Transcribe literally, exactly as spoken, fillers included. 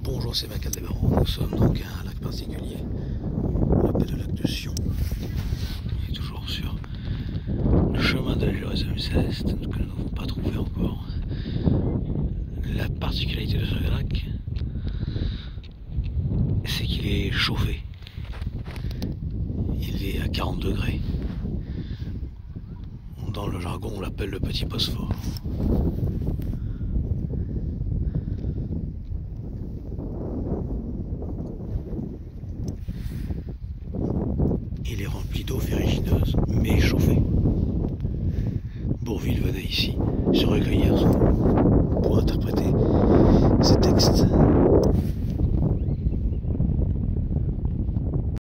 Bonjour, c'est Macal Desbarreaux. Nous sommes donc à un lac particulier, on l'appelle le lac de Sion. On est toujours sur le chemin de la Jérusalem-Céleste que nous n'avons pas trouvé encore. La particularité de ce lac, c'est qu'il est chauffé. Il est à quarante degrés. Dans le jargon, on l'appelle le petit Bosphore. Il est rempli d'eau fermée.